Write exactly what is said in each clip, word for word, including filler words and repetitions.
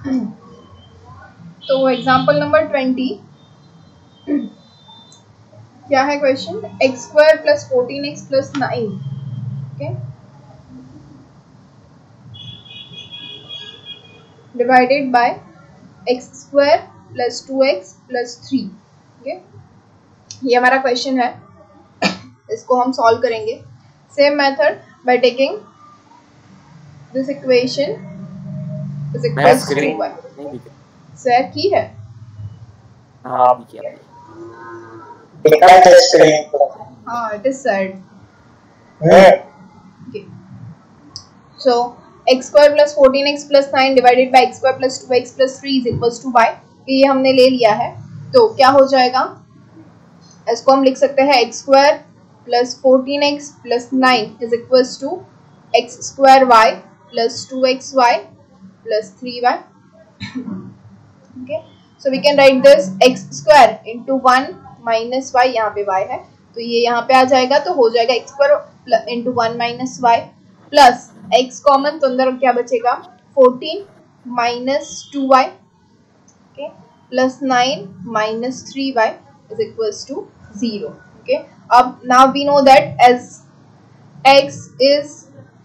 तो example number twenty क्या है question, x square plus fourteen x plus nine, okay, divided by x square plus two x plus three, okay, ये हमारा question है। इसको हम सॉल्व करेंगे same method by taking this equation is equals to y. Sir की है हाँ भी किया हाँ it is said. Okay. So x square plus fourteen x plus nine divided by x square plus two x plus three is equals to y। ये हमने ले लिया है, तो क्या हो जाएगा, इसको हम लिख सकते हैं x square plus fourteen x plus nine is equals to x square y plus two x y plus three y। Okay, so we can write this x square into one minus y, यहाँ पे y है तो ये यहाँ पे आ जाएगा, तो हो जाएगा x square into one minus y plus x common तो अंदर क्या बचेगा fourteen minus two y, okay, plus nine minus three y is equals to zero. Okay, अब now we know that as x is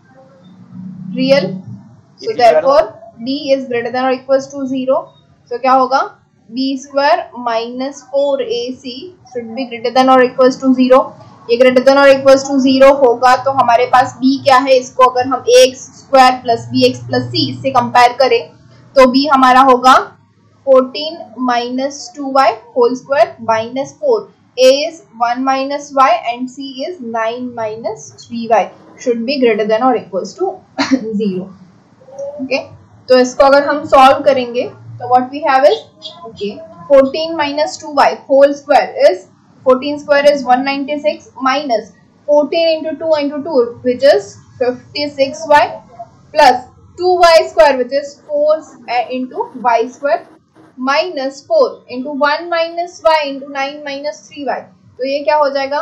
real, so therefore b is greater than or equals to zero, so क्या होगा b square minus four a c should be greater than or equals to zero। ये greater than or equals to zero होगा तो हमारे पास b क्या है, इसको अगर हम ax square plus bx plus c इससे कंपेयर करें तो b हमारा होगा fourteen minus two y whole square minus four, a is one minus y and c is nine minus three y should be greater than or equals to zero। okay, तो इसको अगर हम solve करेंगे तो what we have is, okay, fourteen minus two y whole square is, fourteen square is one ninety-six minus fourteen into two into two which is fifty-six y plus two y square which is four into y square minus four into one minus y into nine minus three y, तो ये क्या हो जाएगा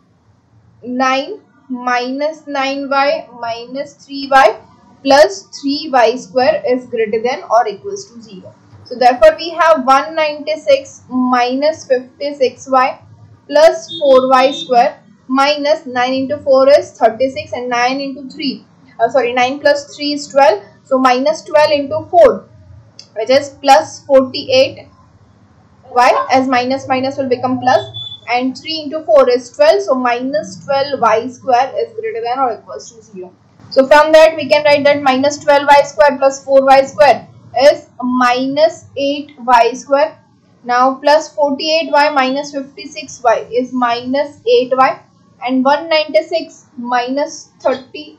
nine minus nine y minus three y plus three y square is greater than or equals to zero। So therefore we have one ninety-six minus fifty-six y plus four y square minus nine into four is thirty-six and nine into three, uh, sorry nine plus three is twelve, so minus twelve into four which is plus forty-eight y, as minus minus will become plus, and three into four is twelve, so minus twelve y square is greater than or equals to zero। So from that we can write that minus twelve y square plus four y square is minus eight y square। Now plus forty-eight y minus fifty-six y is minus eight y, and one ninety-six minus thirty,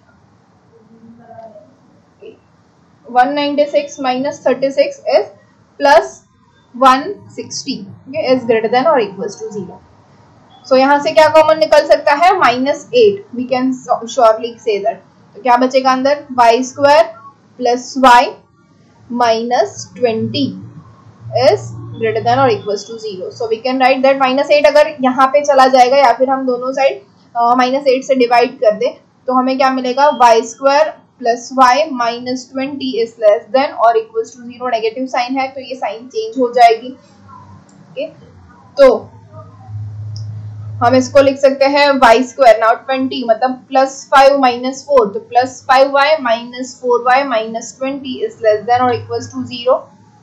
one ninety-six minus thirty-six is plus one sixty, okay, is greater than or equals to zero। So यहाँ से क्या common निकल सकता है, minus eight, we can surely say that। तो क्या बचेगा अंदर, y square plus y minus twenty is greater than or equals to zero। So we can write that minus eight अगर यहाँ पे चला जाएगा या फिर हम दोनों साइड minus eight से डिवाइड कर दे तो हमें क्या मिलेगा, y square plus y minus twenty is less than or equals to zero। Negative sign है तो ये साइन चेंज हो जाएगी। okay? तो हम इसको लिख सकते हैं y square, नाउ ट्वेंटी मतलब प्लस फाइव माइनस फोर, तो plus five y minus four y minus twenty is less than और equals to zero,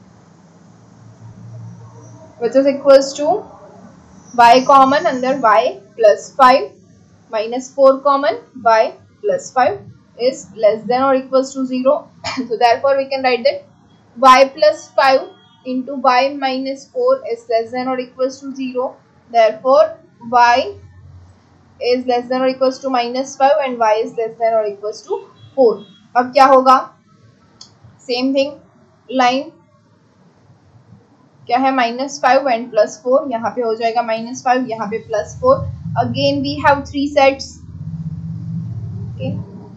which is equals to y common अंदर y plus five minus four common y plus five is less than or equals to zero। So therefore we can write that y plus five into y minus four is less than or equals to zero। Therefore y is less than or equals to minus five and y is less than or equals to four। अब क्या होगा, same thing, line क्या है minus five and plus four, यहाँ पे हो जाएगा minus five, यहाँ पे plus four. Again we have three sets, okay,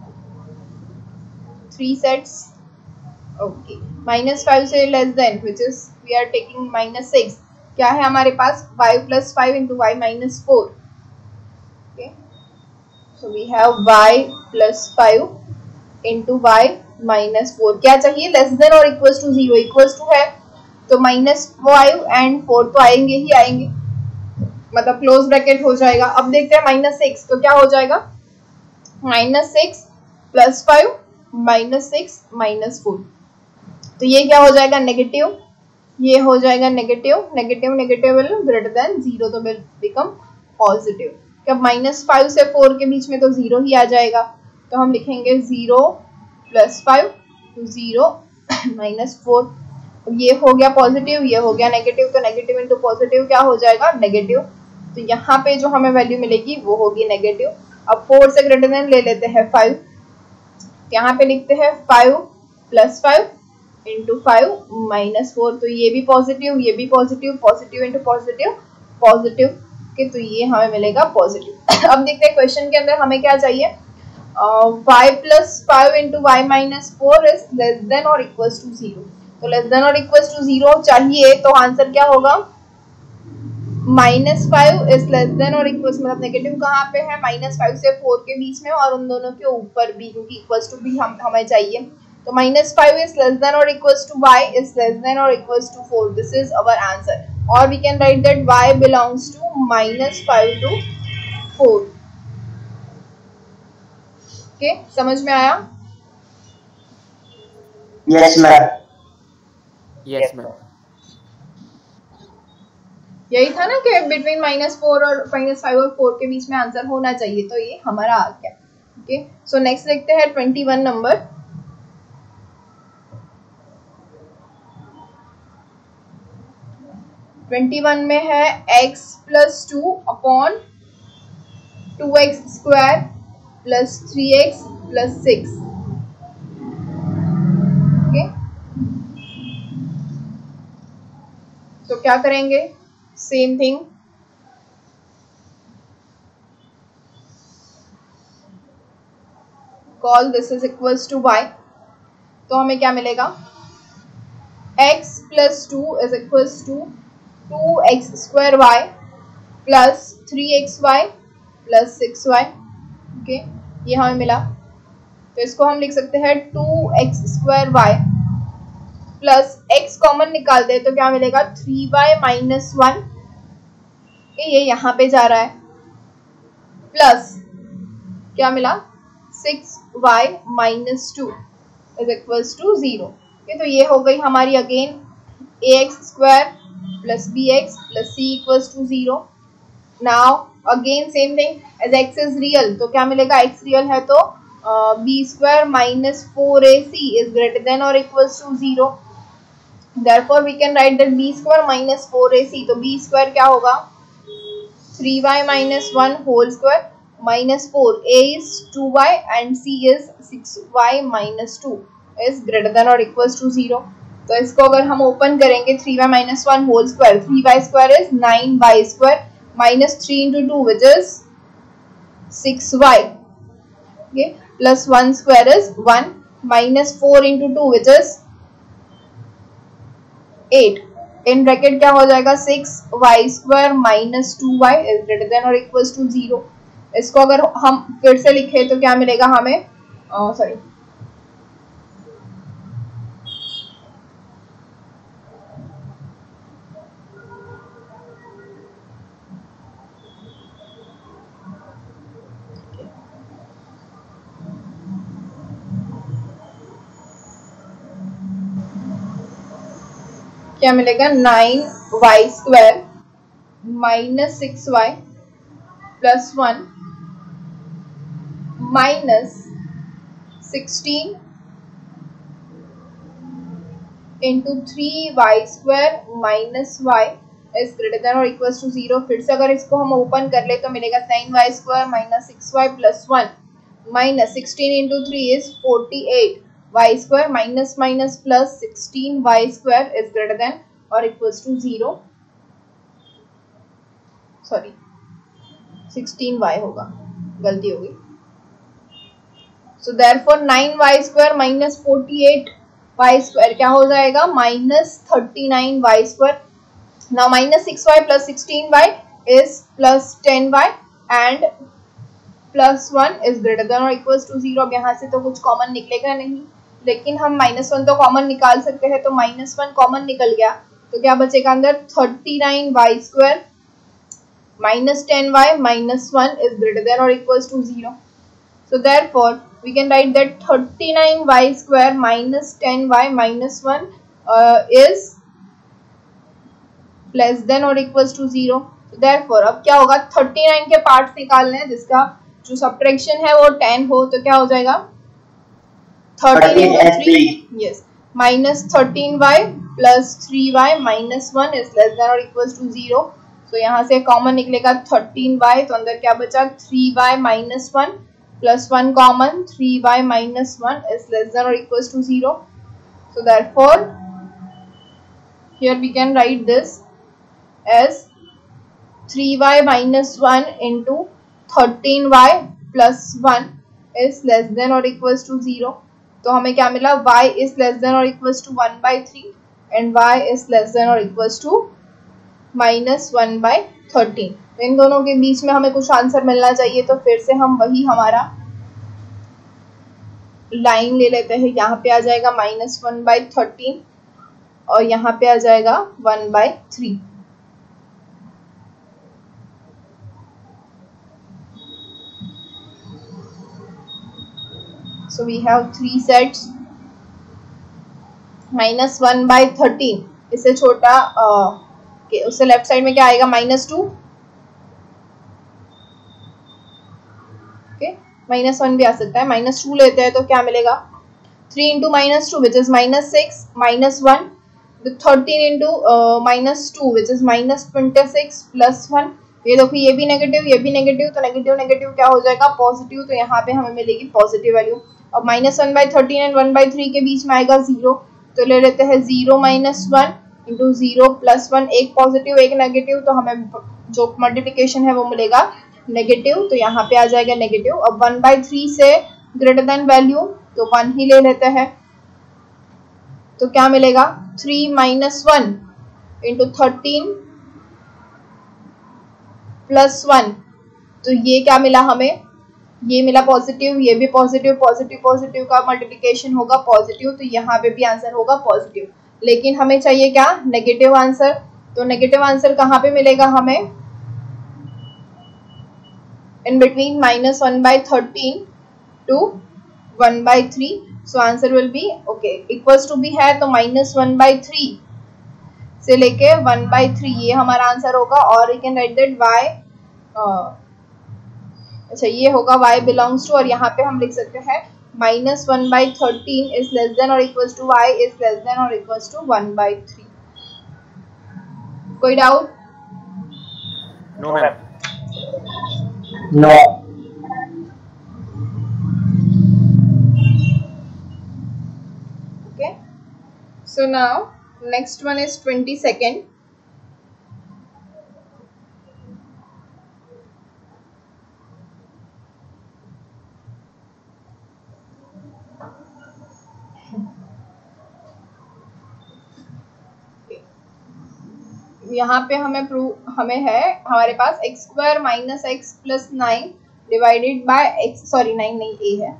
three sets, okay, minus five से less than which is we are taking minus six, क्या है हमारे पास y plus five into y minus four, okay, so we have y plus five into y minus four. क्या चाहिए? Less than और equals to zero. Equals to है तो minus five and four तो आएंगे ही आएंगे, मतलब क्लोज ब्रैकेट हो जाएगा। अब देखते हैं माइनस सिक्स, तो क्या हो जाएगा? Minus six plus five minus six minus four, तो ये क्या हो जाएगा? नेगेटिव। ये हो जाएगा negative, negative negative will greater than zero, तो विल बिकम पॉजिटिव। जब माइनस फाइव से फोर के बीच में तो जीरो ही आ जाएगा, तो हम लिखेंगे zero plus five zero minus four. ये हो गया पॉजिटिव, ये हो गया नेगेटिव, तो नेगेटिव इंटू पॉजिटिव क्या हो जाएगा? नेगेटिव। तो यहाँ पे जो हमें वैल्यू मिलेगी वो होगी नेगेटिव। अब फोर से ग्रेटर देन ले लेते हैं फाइव, यहाँ पे लिखते हैं five plus five into five minus four, तो ये भी पॉजिटिव, ये भी positive, positive into positive positive के, तो ये हमें मिलेगा पॉजिटिव। अब देखते हैं क्वेश्चन के अंदर हमें क्या चाहिए। Y plus five into y minus four is less than और इक्वल्स टू जीरो। तो लेस देन और इक्वल्स टू जीरो चाहिए, तो आंसर क्या होगा? Minus five is less than और इक्वल्स, मतलब नेगेटिव कहाँ पे है? माइनस फाइव से फोर के बीच में और उन दोनों के ऊपर भी, क्योंकि इक्वल्स टू भी हम हमें चाहिए। तो minus five is less than और equals to Y is less than और equals to four. This is our answer, और we can write that y belongs to minus five to four. Okay, समझ में आया? Yes ma'am. Yes ma'am. यही था ना कि बिटवीन माइनस फोर और माइनस फाइव और फोर के बीच में आंसर होना चाहिए, तो ये हमारा आ गया। ओके, सो नेक्स्ट देखते हैं twenty one number. Twenty one में है x plus two upon two x square plus three x plus six. Okay, तो क्या करेंगे? Same thing, call this is equals to y, तो हमें क्या मिलेगा? x plus two is equals to two x square y plus three x y plus six y. Okay, ये हमें मिला, तो इसको हम लिख सकते हैं two x square y plus x common निकाल दे तो क्या मिलेगा? थ्री वाई माइनस वन, ये यहाँ पे जा रहा है, प्लस क्या मिला? Six y minus two is equals to zero. तो ये हो गई हमारी again a x square plus b x plus c equals to zero. Now again same thing, as x is real तो क्या मिलेगा? एक्स रियल है तो b square minus four a c is greater than और equals to zero. Therefore we can write that b square minus four a c, तो b square क्या होगा? Three Y minus one whole square minus four, a is two y and c is six y minus two is greater than or equals to zero। तो इसको अगर हम open करेंगे, three Y minus one whole square, three Y square is nine Y square minus three into two which is six Y, okay, plus one square is one minus four into two which is eight. In bracket क्या हो जाएगा? Six Y square minus two Y is greater than और equals to zero. इसको अगर हम फिर से लिखे तो क्या मिलेगा हमें? सॉरी, क्या मिलेगा? Nine y square minus six y plus one minus sixteen into three y square minus y is greater than और इक्वल्स टू जीरो। फिर से अगर इसको हम ओपन कर ले तो मिलेगा nine y square minus six y plus one minus sixteen into three is forty eight y square minus minus plus sixteen y square is greater than और equals to zero. Sorry, sixteen y होगा, गलती होगी। So therefore nine y square minus forty eight y square क्या हो जाएगा? Minus thirty nine y square. Now minus six y plus sixteen y is plus ten y and plus one is greater than और equals to zero. अब यहाँ से तो कुछ common निकलेगा नहीं, लेकिन हम माइनस वन तो कॉमन निकाल सकते हैं, तो माइनस वन कॉमन निकल गया, तो क्या बचेगा अंदर thirty nine y square minus ten y minus one is greater than और equals to zero. So therefore we can write that thirty-nine y square minus ten y minus one uh, is less than or equals to zero. So therefore अब क्या होगा, thirty-nine के parts निकालने हैं जिसका जो subtraction है वो ten हो, तो क्या हो जाएगा thirteen into three, yes, minus thirteen y plus three y minus one is less than or equals to zero. So यहाँ से कॉमन निकलेगा thirteen y, तो अंदर क्या बचा three y minus one plus one common, three y minus one is less than or equals to zero. So therefore here we can write this as three y minus one into thirteen y plus one is less than or equals to zero. तो हमें क्या मिला, y is less than or equals to one by three and y is less than or equals to minus one by thirteen. इन दोनों के बीच में हमें कुछ आंसर मिलना चाहिए, तो फिर से हम वही हमारा लाइन ले लेते हैं. यहाँ पे आ जाएगा माइनस वन बाई थर्टीन और यहाँ पे आ जाएगा one by three. So we have three sets. Minus one by thirteen, इससे छोटा uh, उससे लेफ्ट साइड में क्या आएगा, माइनस टू. माइनस वन भी आ सकता है, माइनस टू लेते हैं तो क्या मिलेगा, three into minus two which is minus six minus one, thirteen into minus two which is minus twenty six plus one. ये देखो ये भी नेगेटिव ये भी नेगेटिव, तो नेगेटिव नेगेटिव क्या हो जाएगा पॉजिटिव, तो यहाँ पे हमें मिलेगी पॉजिटिव वैल्यू. और minus one by thirteen and one by three के बीच में आएगा जीरो, तो ले लेते हैं zero minus one into zero plus one, एक पॉजिटिव एक नेगेटिव, तो हमें जो मल्टीप्लिकेशन है वो मिलेगा नेगेटिव, तो यहाँ पे आ जाएगा नेगेटिव. अब वन बाई थ्री से ग्रेटर देन वैल्यू, तो वन ही ले लेते हैं, तो क्या मिलेगा three minus one into thirteen plus one, तो ये क्या मिला हमें, ये मिला पॉजिटिव, ये भी पॉजिटिव, पॉजिटिव पॉजिटिव का मल्टीप्लिकेशन होगा पॉजिटिव, तो यहाँ पे भी आंसर होगा पॉजिटिव. लेकिन हमें चाहिए क्या, नेगेटिव आंसर. तो नेगेटिव आंसर कहाँ पे मिलेगा हमें, in between minus one by thirteen to one by three. So answer will be okay equals to भी है तो minus one by three से लेके one by three, ये हमारा आंसर होगा. और you can write that y uh, अच्छा ये होगा y belongs to, और यहाँ पे हम लिख सकते हैं minus one by thirteen is less than or equals to y is less than or equals to one by three. कोई doubt? No ma'am. No. Okay. So now next one is twenty-second. यहाँ पे हमें prove हमें है हमारे पास x square minus x plus nine divided by x, sorry nine नहीं a है,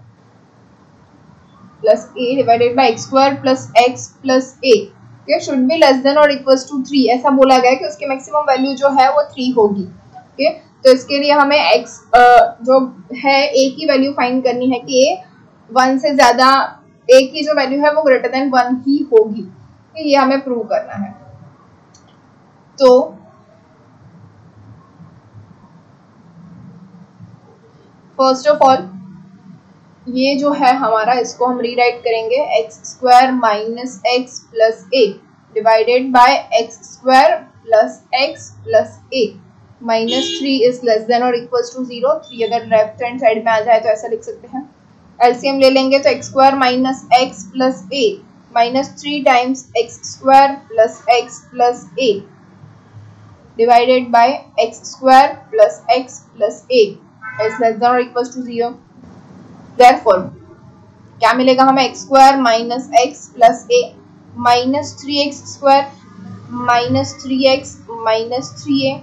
plus a divided by x square plus x plus a, ये शुड बी लेस देन और इक्वल्स टू थ्री. ऐसा बोला गया है कि उसकी मैक्सिमम वैल्यू जो है वो थ्री होगी. ओके, तो इसके लिए हमें एक्स जो है ए की वैल्यू फाइंड करनी है कि ए वन से ज्यादा, ए की जो वैल्यू है वो ग्रेटर देन वन ही होगी, ये हमें प्रूव करना है. तो फर्स्ट ऑफ ऑल ये जो है हमारा, इसको हम रीराइट करेंगे x square minus x plus a divided by x square plus x plus a minus three is less than और इक्वल्स टू जीरो. थ्री अगर लेफ्ट हैंड साइड में आ जाए तो ऐसा लिख सकते हैं. एलसीएम ले लेंगे तो x square minus x plus a minus three times x square plus x plus a divided by x square plus x plus a is less than or equals to zero. Therefore क्या मिलेगा हमें, x square minus x plus a minus three x square minus three x minus three a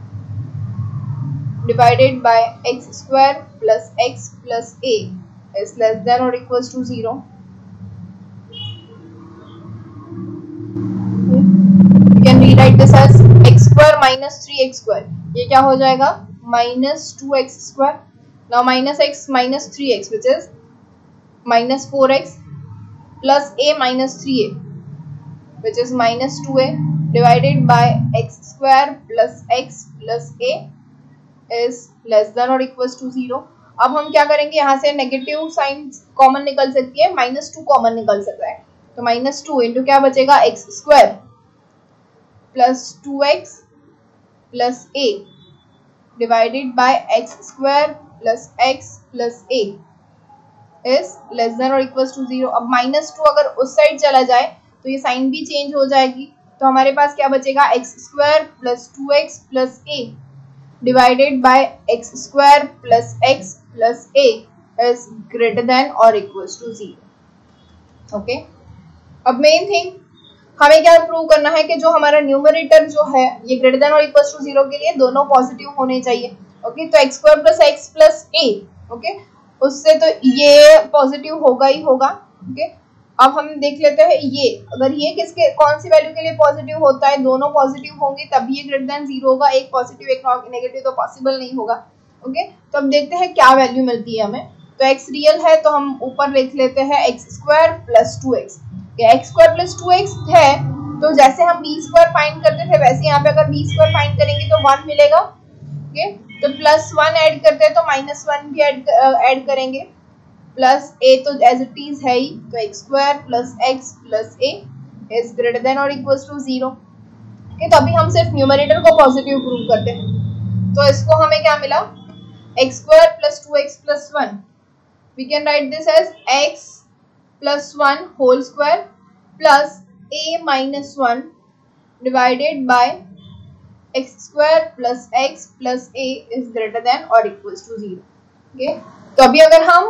divided by x square plus x plus a is less than or equals to zero. You can rewrite this as x square minus three x square, ये क्या हो जाएगा minus two x square. Now minus x minus three x which is minus four x plus a minus three a which is minus two a divided by x square plus x plus a is less than or equals to zero. अब हम क्या करेंगे, यहाँ से negative sign common निकल सकती है, minus two common निकल सकता है, तो माइनस टू इंटू क्या बचेगा x square plus two x plus a divided by x square plus x plus a is less than or equals to zero. अब माइनस टू अगर उस साइड चला जाए तो ये साइन भी चेंज हो जाएगी, तो हमारे पास क्या बचेगा x square plus two x plus a divided by x square plus x plus a is greater than और इक्वल्स टू जीरो. ओके, अब मेन थिंग हमें क्या प्रूव करना है कि जो हमारा न्यूमरेटर जो है ये ग्रेटर देन और इक्वल्स टू जीरो के लिए दोनों पॉजिटिव होने चाहिए. ओके, तो x square plus x plus a, okay, उससे तो ये पॉजिटिव होगा ही होगा. ओके, अब हम देख लेते हैं ये अगर ये किसके कौन सी वैल्यू के लिए पॉजिटिव होता है, दोनों पॉजिटिव होंगे तभी ये ग्रेटर देन जीरो होगा, एक पॉजिटिव एक नेगेटिव तो पॉसिबल नहीं होगा. ओके, तो अब देखते हैं क्या वैल्यू मिलती है हमें. तो x रियल है तो हम ऊपर लिख लेते हैं x square plus two x. X square plus two x है तो जैसे हम बी स्क्वायर फाइंड करते थे वैसे यहाँ पे अगर बी स्क्वायर फाइंड करेंगे तो वन मिलेगा. ओके, तो प्लस वन ऐड करते हैं तो माइनस वन भी ऐड ऐड करेंगे, प्लस ए तो एज इट इज है ही, तो x square plus x plus a is greater than और इक्वल्स टू जीरो. ओके, तो अभी हम सिर्फ न्यूमरेटर को पॉजिटिव प्रूव करते हैं, तो इसको हमें क्या मिला x square plus two x plus one. We can write this as x plus one whole square plus a minus one divided by x square plus x plus a is greater than or equals to zero. Okay, तो अभी अगर हम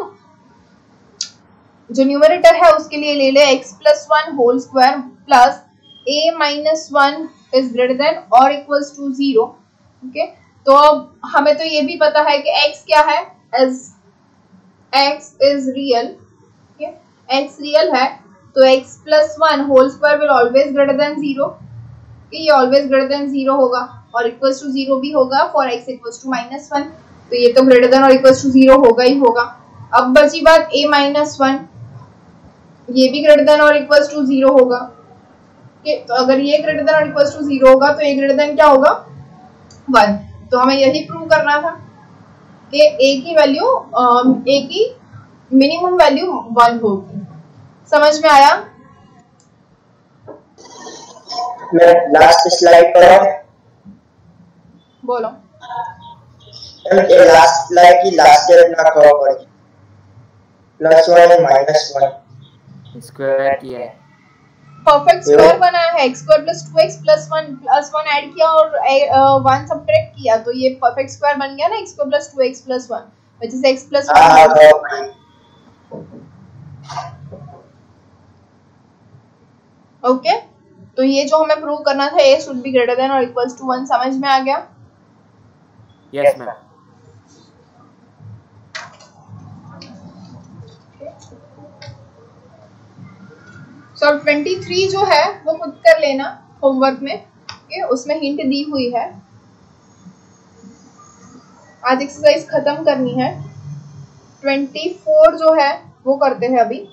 जो numerator है उसके लिए ले ले x plus one whole square plus a minus one is greater than or equals to zero. Okay, तो अब हमें तो ये भी पता है कि x क्या है, as x is real. Okay, x real है तो x plus one whole square will always greater than zero. ये ऑलवेज ग्रेटर देन जीरो होगा और इक्वल्स टू जीरो भी होगा for x equals to minus one, तो ये तो ग्रेटर देन और इक्वल्स टू जीरो होगा ही होगा. अब बची बात a माइनस वन, ये भी ग्रेटर देन और इक्वल्स टू जीरो होगा. okay, तो अगर ये ग्रेटर देन और इक्वल्स टू जीरो होगा तो ये ग्रेटर देन क्या होगा वन. तो हमें यही प्रूव करना था कि a की वैल्यू a की मिनिमम वैल्यू वन होगी. समझ में आया? मैं लास्ट स्लाइड पर बोलो. ये लास्ट स्लाइड की लास्ट स्टेप ना कवर करें. प्लस वन और माइनस वन स्क्वायर किया है, परफेक्ट स्क्वायर बनाया है. x square plus two x plus one plus one add किया और वन सब्ट्रैक्ट किया तो ये परफेक्ट स्क्वायर बन गया ना, x square plus two x plus one which is x plus one. Okay, तो ये जो हमें प्रूव करना था a should be greater than और इक्वल्स टू वन. समझ में आ गया? Yes ma'am. सो अब ट्वेंटी थ्री जो है वो खुद कर लेना होमवर्क में. ओके, उसमें हिंट दी हुई है. आज एक्सरसाइज खत्म करनी है. ट्वेंटी फोर जो है वो करते हैं अभी.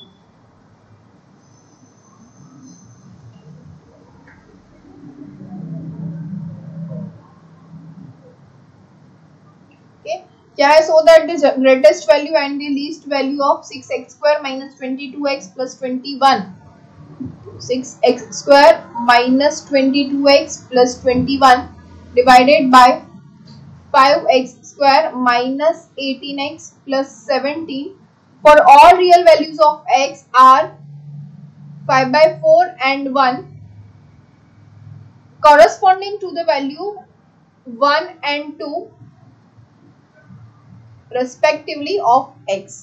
क्या है, so that the greatest value and the least value of six x square minus twenty two x plus twenty one. Six x square minus twenty two x plus twenty one divided by five x square minus eighteen x plus seventeen for all real values of x are five by four and one corresponding to the value one and two respectively of x.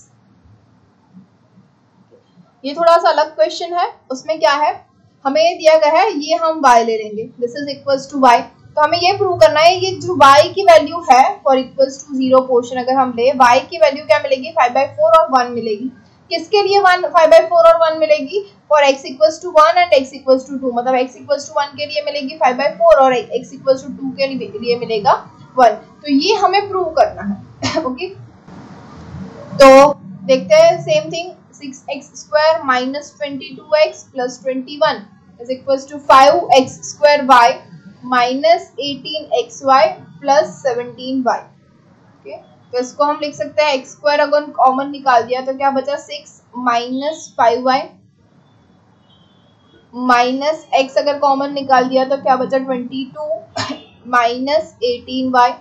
ये थोड़ा सा अलग question है. उसमें क्या है, हमें ये दिया गया है ये हम y ले लेंगे, this is equals to y. तो हमें ये प्रूव करना है ये जो y की वैल्यू है for equals to zero portion अगर हम ले, y की वैल्यू क्या मिलेगी फाइव बाई फोर और वन मिलेगी. किसके लिए वन फाइव बाई फोर और वन मिलेगी? For x equals to one and x equals to two, मतलब एक्स इक्वल्स टू वन के लिए मिलेगी फाइव बाई फोर और एक्स इक्वल्स टू टू के लिए मिलेगा वन। तो ये हमें प्रूव करना है। ओके, तो देखते हैं same thing, six x square minus twenty two x plus twenty one is equals to five x square y minus eighteen x y plus seventeen y. Okay, तो इसको हम लिख सकते हैं एक्स स्क्वायर अगर कॉमन निकाल दिया तो क्या बचा six minus five y minus x अगर कॉमन निकाल दिया तो क्या बचा twenty two minus eighteen y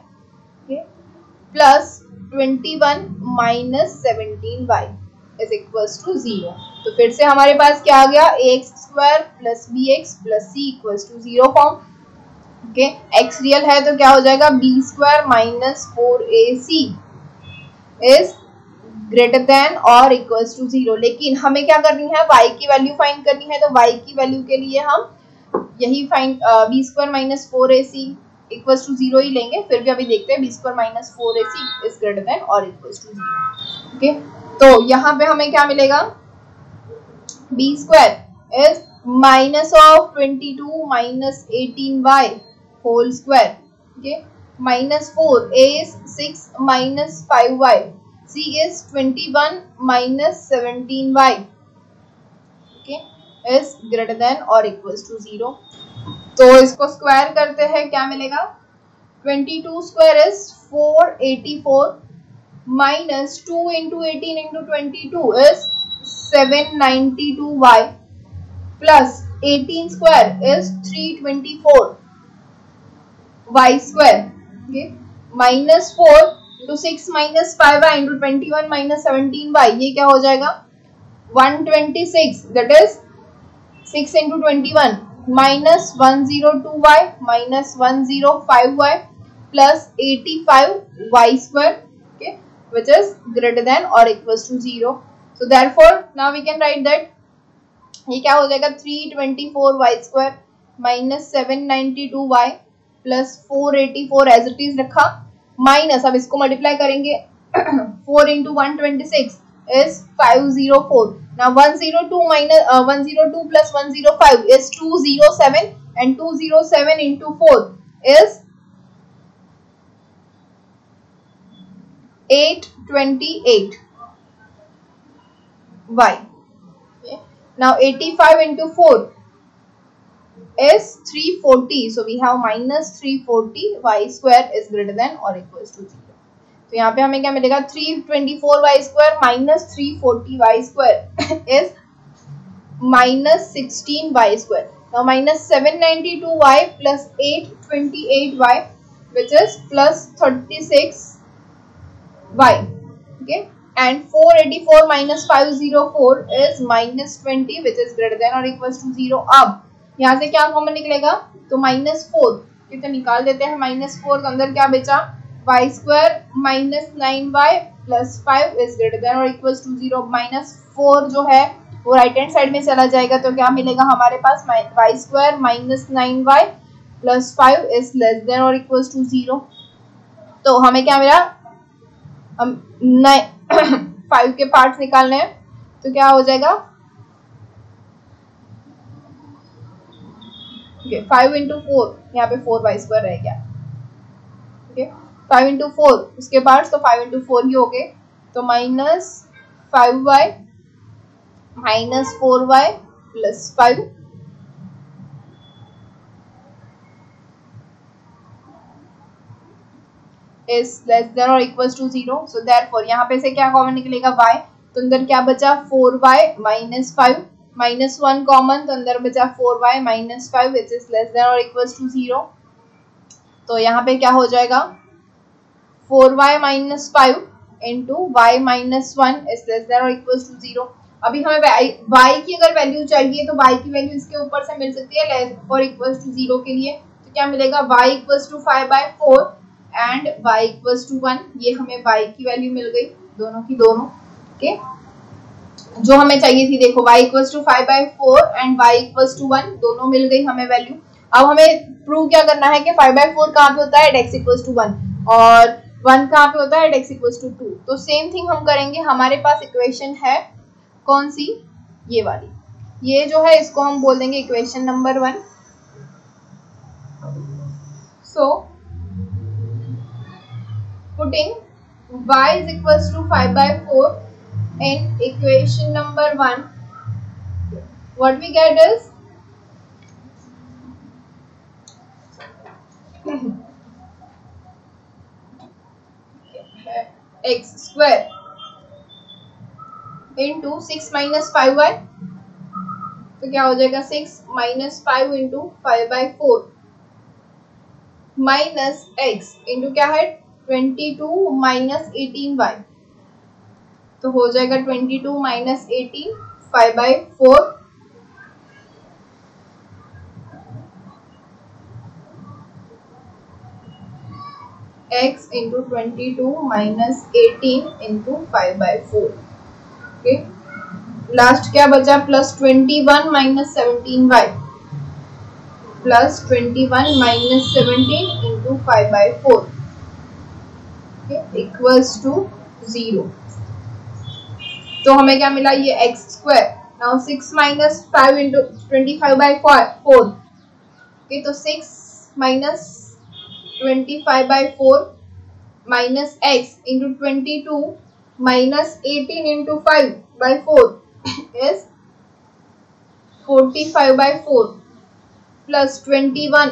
plus twenty one minus seventeen y is equals to zero. तो फिर से हमारे पास क्या आ गया, a x square plus b x plus c equals to zero form. Okay, x real है तो क्या हो जाएगा, b square minus four a c is greater than और इक्वल्स टू जीरो। लेकिन हमें क्या करनी है, y की वैल्यू फाइंड करनी है। तो y की वैल्यू के लिए हम यही find b square minus four a c equals to zero ही लेंगे। फिर भी अभी देखते हैं b square minus four a c is greater than और इक्वल्स टू जीरो। ओके, तो यहाँ पे हमें क्या मिलेगा, b square is minus of twenty two minus eighteen y whole square. Okay, minus four a is six minus five y, C is twenty-one minus seventeen y, okay, is greater than or equals to zero। तो इसको square करते हैं, क्या मिलेगा, twenty two square is four eighty four minus two into eighteen into twenty two is seven ninety two y plus eighteen square is three twenty four y square, okay, minus four into six minus five y into twenty one minus seventeen y, ये क्या हो जाएगा, one twenty six, that is six into twenty one minus one zero two y minus one zero five y plus eighty five y square, okay, which is greater than or equals to zero। So therefore now we can write that ये क्या हो जाएगा, three twenty four y square minus seven ninety two y plus four eighty four as it is रखा, minus अब इसको multiply करेंगे, four into one twenty six is five zero four. Now one zero two minus one zero two plus one zero five is two zero seven and two zero seven into four is eight twenty eight y। Now eighty-five into four is three forty, so we have minus three forty y square is greater than or equals to zero। तो यहाँ पे हमें क्या मिलेगा, three twenty four y square minus three forty y square is minus sixteen y square। Now minus seven ninety two y plus eight twenty eight y which is plus thirty six y, okay, and four eighty four minus five zero four is minus twenty which is greater than or equals to zero। अब यहाँ से क्या common निकलेगा, तो minus four कितने निकाल देते हैं, माइनस फोर के अंदर क्या बचा, y square minus nine y plus five is greater than और equals to zero. Minus four जो है वो राइट हैंड साइड में चला जाएगा, तो क्या मिलेगा हमारे पास, y square minus nine y plus five is less than और इक्वल्स टू जीरो। तो हमें क्या मिला, हम फाइव के पार्ट्स निकालने हैं, तो क्या हो जाएगा, फाइव इंटू फोर, यहाँ पे फोर वाई स्क्वायर रह गया, ओके, फाइव इंटू फोर उसके पार्ट्स, तो फाइव इंटू फोर ही हो गए, तो minus five y minus four y plus five is less than और equals to zero. So therefore यहाँ पे से क्या कॉमन निकलेगा, y, तो अंदर क्या बचा, four y minus five, minus one common, तो अंदर बचा four y minus five which is less than और इक्वल्स टू जीरो। तो यहाँ पे क्या हो जाएगा, four y minus five into y minus one is less than और इक्वल्स टू जीरो। अभी हमें y की अगर वैल्यू चाहिए तो y की वैल्यू इसके ऊपर से मिल सकती है लेस और इक्वल्स टू जीरो के लिए। तो क्या मिलेगा, y equals to five by four and y equals to one. ये हमें y की वैल्यू मिल गई, दोनों की दोनों, ओके, जो हमें चाहिए थी। देखो y equals to five by four and y equals to one, दोनों मिल गई हमें वैल्यू। अब हमें प्रूव क्या करना है कि फाइव बाई फोर कहाँ पे होता है, at x equals to one, और वन कहाँ पे होता है, at x equals to two. तो सेम थिंग हम करेंगे, हमारे पास इक्वेशन है कौन सी, ये वाली, ये जो है इसको हम बोल देंगे equation number one. So putting y is equals to five by four in equation number one, what we get is x square into six minus five y, तो क्या हो जाएगा six minus five into five by four minus x into क्या है twenty two minus eighteen y, तो हो जाएगा twenty two minus eighteen five by four x into twenty two minus eighteen into five by four. Okay, last क्या बचा plus twenty one minus seventeen y plus twenty one minus seventeen into five by four equals to zero. तो हमें क्या मिला, ये x square. Now six minus five into twenty five by four, okay, तो six minus twenty five by four minus x into twenty two minus eighteen into five by four is forty-five by four plus twenty-one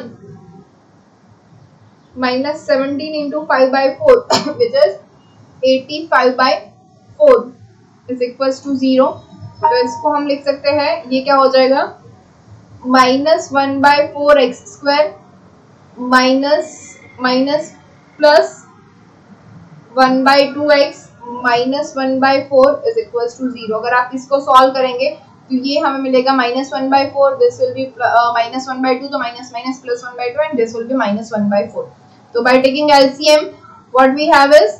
minus seventeen into five by four which is eighty-five by four is equals to zero। तो इसको हम लिख सकते हैं, ये क्या हो जाएगा minus one by four x square minus minus plus one by two x minus one by four is equal to zero. अगर आप इसको सॉल्व करेंगे तो ये हमें मिलेगा minus one by four, this will be minus one by two, तो minus minus plus one by two and this will be minus one by four. तो by taking LCM what we have is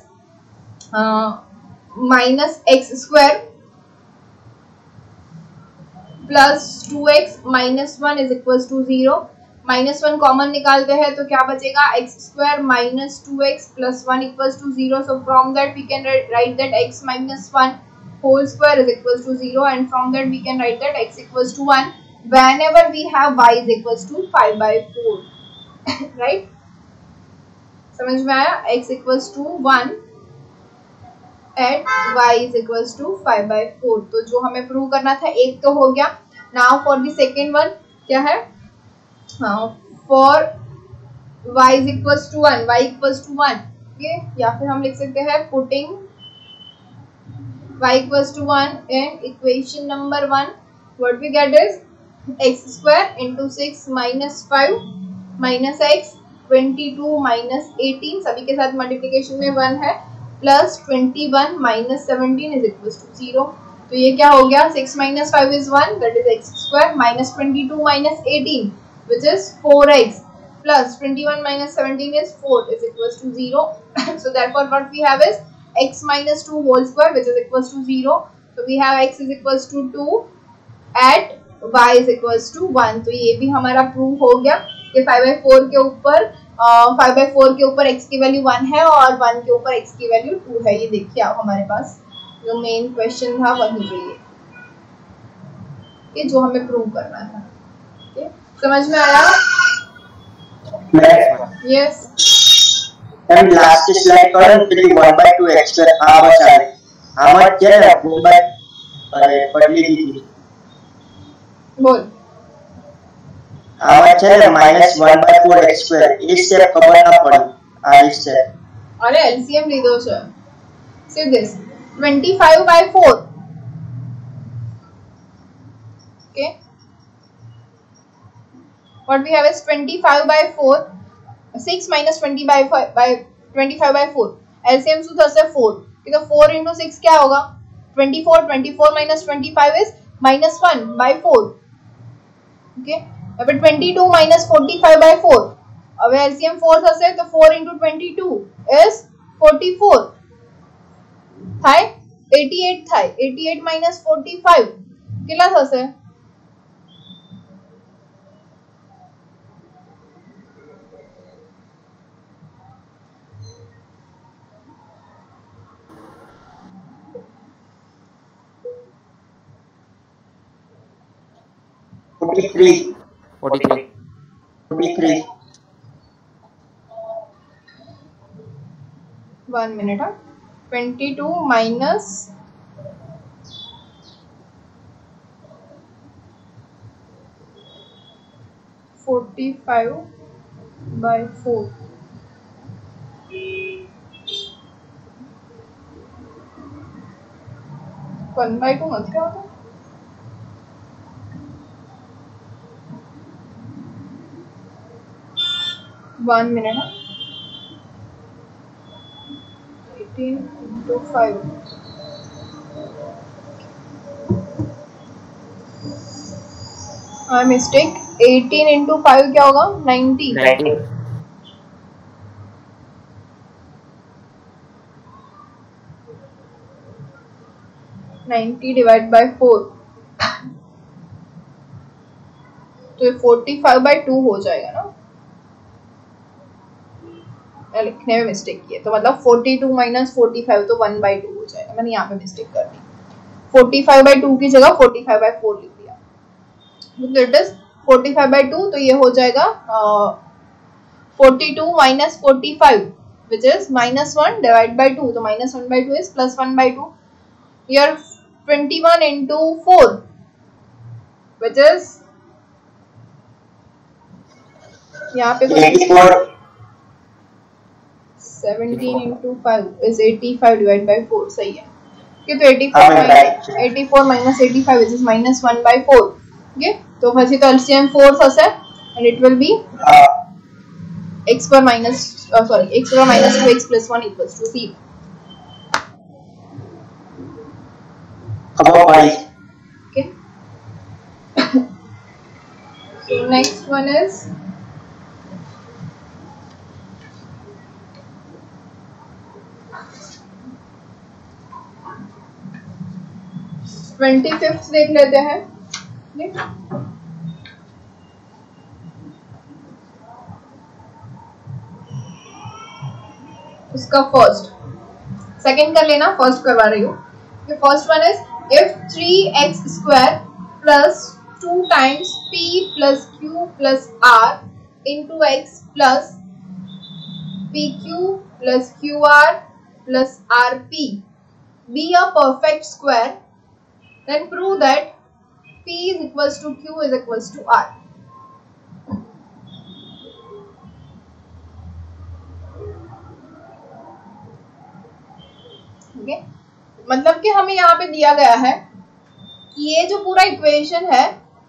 minus x square plus two x minus one is equal to zero. Minus one common निकालते हैं तो क्या बचेगा x square minus two x plus one equals to zero. So from that we can write that x minus one whole square is equals to zero and from that we can write that x equals to one whenever we have y is equals to five by four. Right, समझ में आया, x equals to one at y is equals to five by four. तो जो हमें prove करना था एक तो हो गया। Now for the second one क्या है, for y is equals to one, y equals to one, okay, या फिर हम लिख सकते हैं putting y equals to one in equation number one, what we get is x square into six minus five minus x twenty two minus eighteen, सभी के साथ multiplication में वन है, plus twenty one minus seventeen is equals to zero. तो ये क्या हो गया, six minus five is one, that is x square minus twenty two minus eighteen which is four x plus twenty-one minus seventeen is four is equals to zero. So therefore what we have is x minus two whole square which is equals to zero. So we have x is equals to two at y is equals to one. तो ये भी हमारा prove हो गया कि five by four के ऊपर five by four के ऊपर x की वैल्यू वन है और वन के ऊपर x की वैल्यू टू है। ये देखिए आप हमारे पास जो मेन क्वेश्चन था वही पे ये जो हमें प्रूव करना था। okay? समझ में आया? यस। एंड लास्ट स्लाइड पर फिर one by two x square आ बचा है। हमारा क्या है वन बाय अरे पढ़ ली थी। बोल। हमारा क्या है minus one by four x square, इस स्टेप खबर ना पड़ी आ इस स्टेप। अरे एलसीएम ले दो सर। सिर्फ this twenty five by four, okay, what we have is twenty-five by four, six minus twenty by five by twenty-five by four, L C M सूत्र से four, तो four into six क्या होगा twenty-four, twenty-four minus twenty-five is minus one by four, okay, अब twenty-two minus forty-five by four, अब L C M four था से तो four into twenty-two is forty-four, था eighty-eight था, eighty-eight minus forty-five कितना था से forty three forty three forty three one minute. हाँ, twenty two minus forty five by four, one by two मत क्या होता? One minute. Eighteen into five, हाँ मिस्टेक, एटीन इंटू फाइव क्या होगा? Ninety. Ninety divide by four, तो ये forty five by two हो जाएगा ना, लिखने में मिस्टेक की है, तो मतलब forty two minus forty five तो वन बाई टू हो जाएगा। मैंने यहाँ पे मिस्टेक कर दी, फोर्टी फाइव बाई टू की जगह फोर्टी फाइव बाई फोर लिख दिया। तो it is forty five by two, तो ये हो जाएगा forty two minus forty five which is minus one divide by two, तो minus one by two is plus one by two. Here twenty one into four which is यहाँ पे कुछ seventeen into five is eighty five divided by four, सही है। okay, तो eighty four minus eighty four minus eighty five which is minus one by four. okay, तो फिर से तो L C M फोर फंसा and it will be x square minus uh, sorry x square minus two x plus one equals to zero. Okay. So next one is twenty fifth देख लेते हैं। उसका first, second कर लेना, first करवा रही हूँ। First one is if three x square plus two times p plus q plus r into x plus pq plus qr plus rp be a perfect square, then prove that p is equals to q is equals to r. okay? मतलब कि हमें यहाँ पे दिया गया है कि ये जो पूरा इक्वेशन है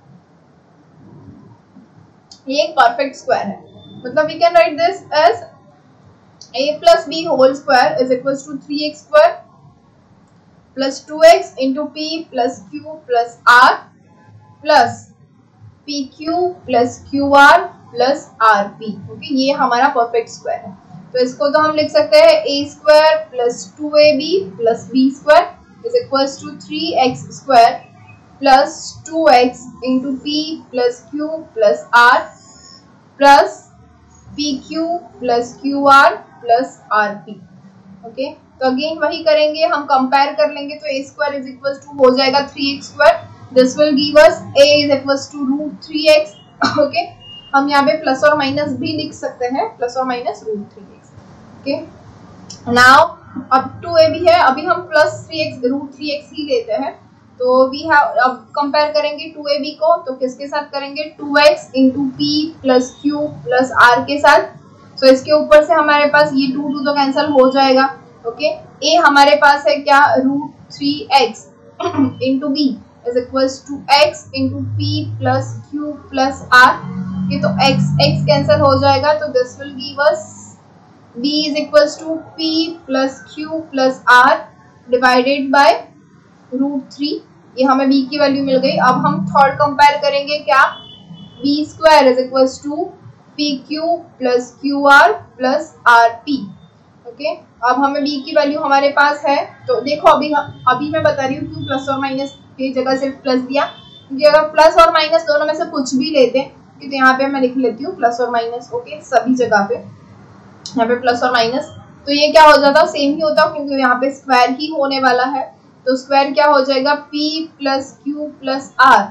ये एक परफेक्ट स्क्वायर है। मतलब we can write this as a plus b whole square is equals to three x square plus two x into p plus q plus r plus p q plus q r plus r p. Okay, ये हमारा perfect square है। तो इसको तो हम लिख सकते हैं a square plus two a b plus b square is equals to three x square plus two x into p plus q plus r plus p q plus q r plus r p. Okay, तो again वही करेंगे, हम compare कर लेंगे। तो a square is equals to हो जाएगा three x square, this will give us a is equals to root three x. Okay, हम यहाँ पे प्लस और माइनस भी लिख सकते हैं, प्लस और minus root three x. Okay, now अब टू ए भी है, अभी हम plus three x root three x ही लेते हैं। तो वी हैव, अब कंपेयर करेंगे टू ए बी को, तो किसके साथ करेंगे? Two x into p plus q plus r के साथ। सो so, इसके ऊपर से हमारे पास ये टू टू तो कैंसिल हो जाएगा। ओके, ए हमारे पास है क्या? Root three x into b is equals to x into p plus q plus r. ये तो x x कैंसिल हो जाएगा, तो this will give us b is equals to p plus q plus r divided by root three. ये हमें b की value मिल गई। अब हम थर्ड कंपेयर करेंगे क्या? b square is equals to pq plus qr plus rp। Okay, अब हमें b की वैल्यू हमारे पास है। तो देखो अभी अभी मैं बता रही हूँ क्यों प्लस और माइनस की जगह सिर्फ प्लस दिया, क्योंकि अगर प्लस और माइनस दोनों में से कुछ भी लेते हैं, तो यहाँ पे मैं लिख लेती हूँ प्लस और माइनस। ओके, सभी जगह पे यहाँ पे प्लस और माइनस, तो ये क्या हो जाता? सेम ही होता, क्योंकि यहाँ पे स्क्वायर ही होने वाला है। तो स्क्वायर क्या हो जाएगा? p plus q plus r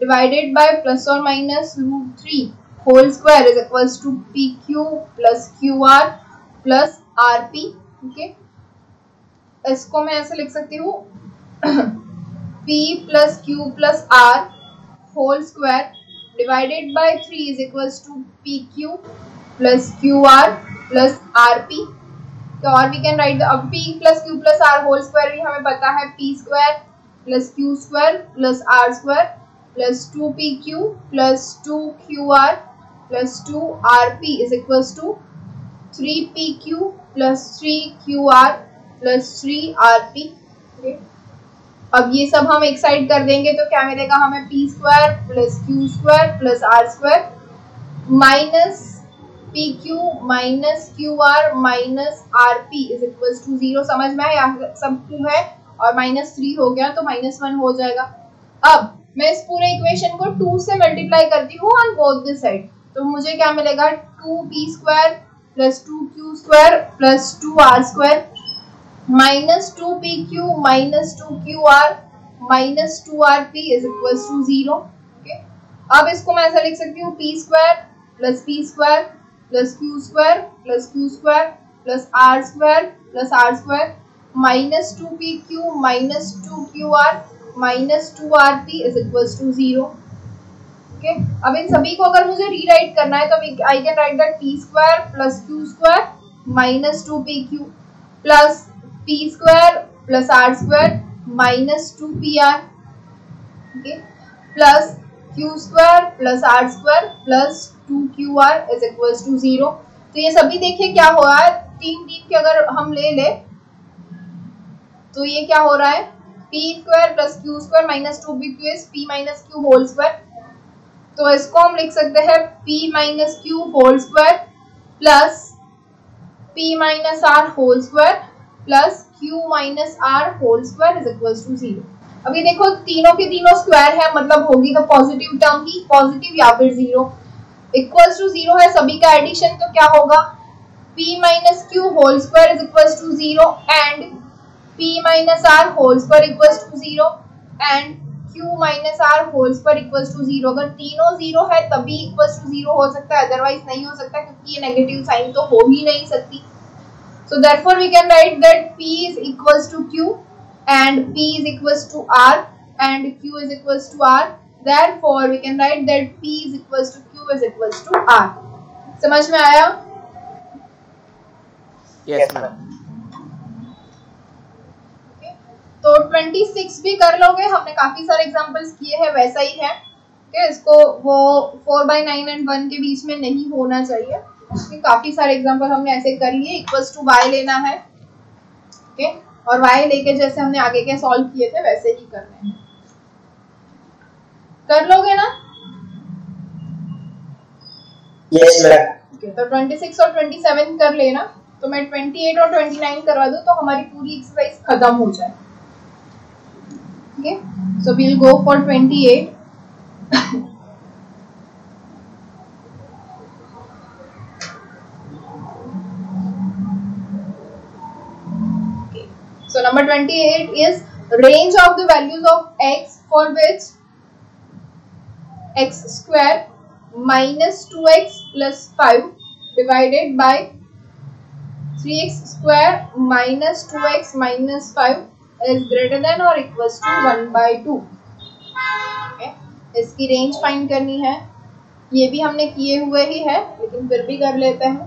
divided by plus or minus root three whole square is equals to P Q plus Q R plus R P. Okay, इसको मैं ऐसे लिख सकती हूँ P plus Q plus R whole square divided by three is equals to P Q plus Q R plus R P. तो और we can write the अब P plus Q plus R whole square भी हमें पता है P square plus Q square plus R square plus two P Q plus two Q R plus two R P is equals to three P Q plus three Q R plus three R P. okay. अब ये सब हम एक side कर देंगे तो क्या मिलेगा हमें P square plus Q square plus R square minus P Q minus Q R minus R P is equal to zero. समझ में आया? सब टू है और माइनस थ्री हो गया तो माइनस वन हो जाएगा. अब मैं इस पूरे इक्वेशन को टू से मल्टीप्लाई करती हूँ ऑन बोथ द साइड, तो मुझे क्या मिलेगा two p square plus two q square plus two r square minus two p q minus two q r minus two r p is equal to zero. अब इसको मैं ऐसा लिख सकती हूँ p square plus p square plus q square plus q square plus r square plus r square minus two p q minus two q r minus two r p is equal to zero. Okay, अब इन सभी को अगर मुझे rewrite करना है तो I can write that p square plus q square minus two p q plus p square plus r square minus two p r okay plus q square plus r square plus two q r is equal to zero. तो ये सभी देखिए क्या हो रहा है, तीन तीन के अगर हम ले ले तो ये क्या हो रहा है p square plus q square minus two p q is p minus q whole square. तो इसको हम लिख सकते हैं p minus q whole square plus p minus r whole square plus q minus r whole square is equal to zero. अभी देखो तीनों के तीनों स्क्वायर है, मतलब होगी तो पॉजिटिव टर्म ही पॉजिटिव या फिर जीरो. इक्वल्स टू जीरो है सभी का एडिशन, तो क्या होगा p minus q whole square is equals to zero and p minus r whole square equals to zero and q minus r whole square equals to zero. अगर तीनों zero है तभी इक्वल्स टू जीरो हो सकता है, otherwise नहीं हो सकता क्योंकि ये नेगेटिव साइन तो हो ही नहीं सकती. So therefore we can write that p is equals to q and p is equals to r and q is equals to r. Therefore we can write that p is equals to q is equals to r. समझ में आया? Yes ma'am. okay. तो छब्बीस भी कर लोगे, हमने काफी सारे एग्जांपल्स किए हैं, वैसा ही है. okay. इसको वो four by nine and one के बीच में नहीं होना चाहिए. okay. काफी सारे एग्जांपल हमने ऐसे कर लिए. इक्वल्स टू y लेना है ओके okay. और y लेके जैसे हमने आगे के सॉल्व किए थे वैसे ही करने हैं. कर लोगे ना? Yes ma'am. ओके, तो छब्बीस और सत्ताईस कर लेना. तो मैं अट्ठाईस और उनतीस करवा दूं तो हमारी पूरी एक्सरसाइज खत्म हो जाए. Okay, so we will go for अट्ठाईस. So number twenty-eight is range of the values of x for which x square minus two x plus five divided by three x square minus two x minus five is greater than or equals to one by two. Okay. इसकी range find करनी है. ये भी हमने किए हुए ही है लेकिन फिर भी कर लेते हैं.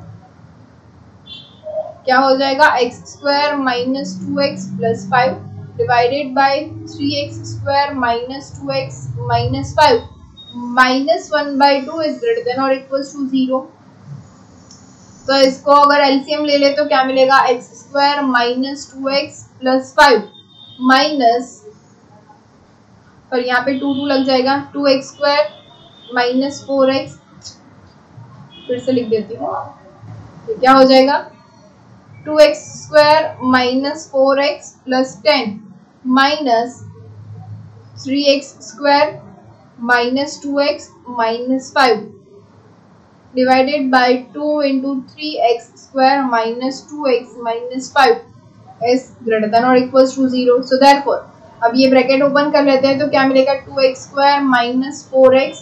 क्या हो जाएगा x square minus two x plus five divided by three x square minus two x minus five minus one by two is greater than और इक्वल्स टू जीरो. तो इसको अगर एलसीएम ले ले तो क्या मिलेगा x square minus two x plus five minus, और यहाँ पे टू टू लग जाएगा, two x square minus four x. फिर से लिख देती हूँ. क्या हो जाएगा two x square minus four x plus ten minus three x square minus two x minus five divided by two into three x square minus two x minus five is greater than or equals to zero. So therefore अब ये bracket open कर लेते हैं तो क्या मिलेगा, two x square minus four x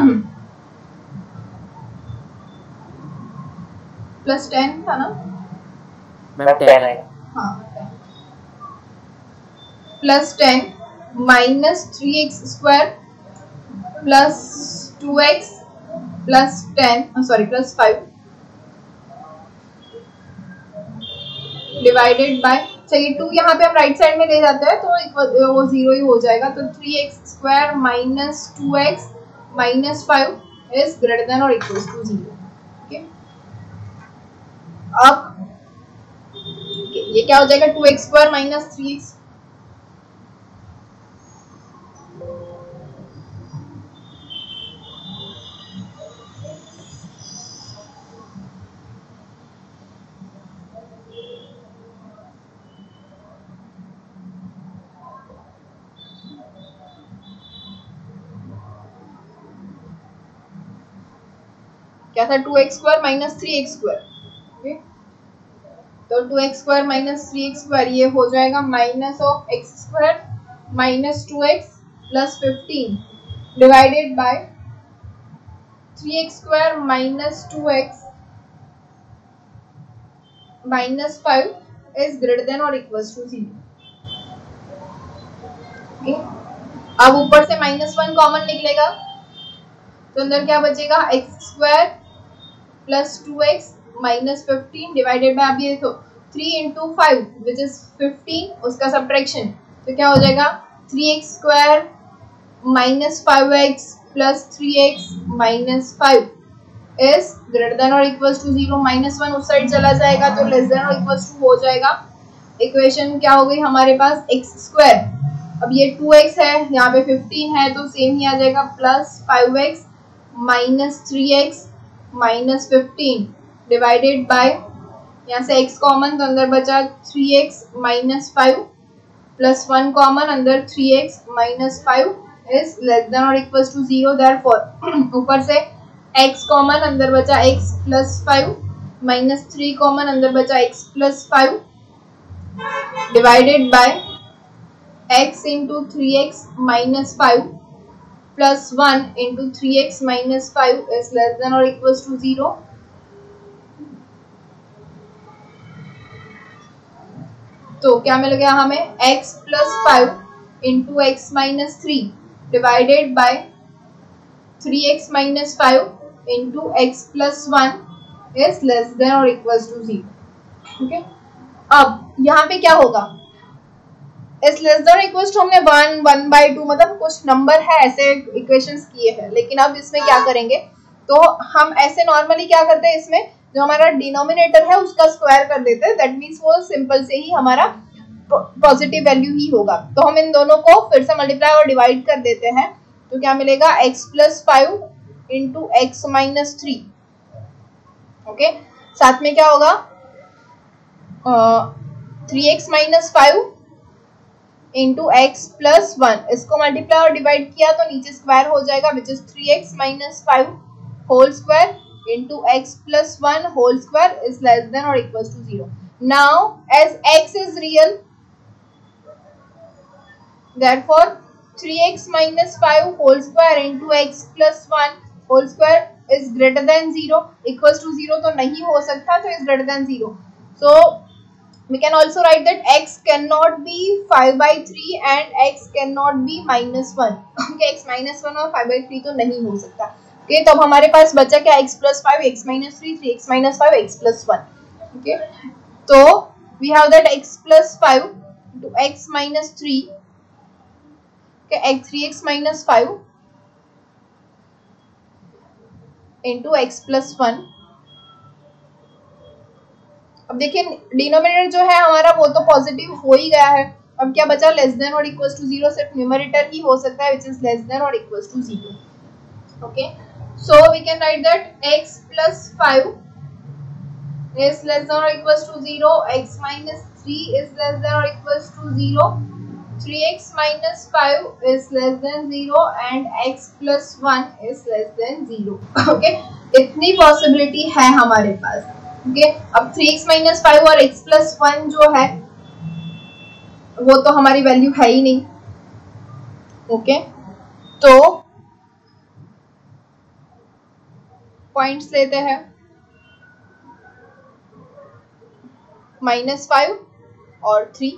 plus ten था ना मैम टेन है। हाँ plus ten minus three x square plus two x plus ten sorry plus five divided by, चलिए टू यहाँ पे हम राइट साइड में ले जाते हैं तो वो जीरो ही हो जाएगा, तो three x square minus two x minus five is greater than और इक्वल टू जीरो। ओके अब okay, ये क्या हो जाएगा, two x square minus three x क्या था, two x square minus three x square, तो two x square minus three x square ये हो जाएगा minus of x square minus two x plus fifteen divided by three x square minus two x minus five is greater than और equal to zero. अब ऊपर से minus one common निकलेगा तो अंदर क्या बचेगा, x square plus two x minus fifteen divided by, आप ये देखो three into five which is fifteen, उसका सब्ट्रैक्शन, तो क्या हो जाएगा three x square minus five x plus three x minus five is greater than और equal to zero. Minus one उस साइड चला जाएगा तो लेस देन और इक्वल टू हो जाएगा। इक्वेशन क्या हो गई हमारे पास, एक्स स्क्वायर, अब ये टू एक्स है यहाँ पे फिफ्टीन है तो सेम ही आ जाएगा, plus five x minus three x minus fifteen divided by, यहाँ से x कॉमन तो अंदर बचा three x minus five plus one common, अंदर three x minus five is less than और इक्वल टू जीरो। देयरफॉर ऊपर से x कॉमन, अंदर बचा x plus five minus three common, अंदर बचा x plus five divided by x into three x minus five plus one into three x minus five is less than और equal to zero. तो क्या मिल गया हमें, x plus five into x minus three divided by three x minus five into x plus one is less than और equal to zero. Okay, अब यहाँ पे क्या होगा, इस लेस देन इक्वल टू हमने वन वन बाई टू मतलब कुछ नंबर है ऐसे इक्वेशंस किए हैं, लेकिन अब इसमें क्या करेंगे, तो हम ऐसे नॉर्मली क्या करते हैं, इसमें जो हमारा डिनोमिनेटर है उसका स्क्वायर कर देते हैं, दैट मीन्स वो सिंपल से ही हमारा पॉजिटिव वैल्यू ही होगा। तो हम इन दोनों को फिर से मल्टीप्लाई और डिवाइड कर देते हैं तो क्या मिलेगा, x plus five into x minus three. Okay, साथ में क्या होगा, three x minus five into x plus one, इसको मल्टीप्लाई और डिवाइड किया तो नीचे स्क्वायर हो जाएगा which is three x minus five whole square into x plus one whole square is less than or equals to zero. Now as x is real, therefore three x minus five whole square into x plus one whole square is greater than zero. Equals to zero तो नहीं हो सकता, तो is greater than zero. So we can also write that x cannot be five by three and x cannot be minus one. Okay, x minus one और five by three तो नहीं हो सकता। ओके, तो अब हमारे पास बचा क्या, x plus five x minus three three x minus five x plus one. Okay, तो we have that x plus five two x minus three, x three x minus five into x plus one. अब देखिए denominator जो है हमारा वो तो positive हो ही गया है, अब क्या बचा, लेस देन और इक्वल टू जीरो, सिर्फ न्यूमरेटर ही हो सकता है विच इज लेस देन और equal to zero. Okay, so we can write that x plus five is less than or equals to zero, x minus three is less than or equals to zero, three x minus five is less than zero and x plus one is less than zero. Okay, इतनी possibility है हमारे पास। okay, अब three x minus five और x plus one जो है वो तो हमारी वैल्यू है ही नहीं, ओके, तो पॉइंट्स लेते हैं माइनस फाइव और थ्री।